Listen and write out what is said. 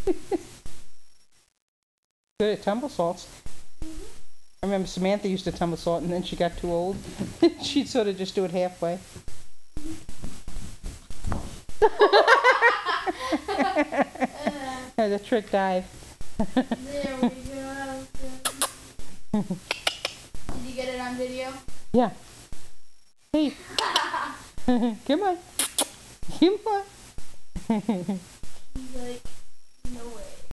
Good at tumble salts. I remember Samantha used to tumble salt, and then she got too old. She'd sort of just do it halfway. The trick dive. There we go. Did you get it on video? Yeah. Hey. Come on. Come on. He's like...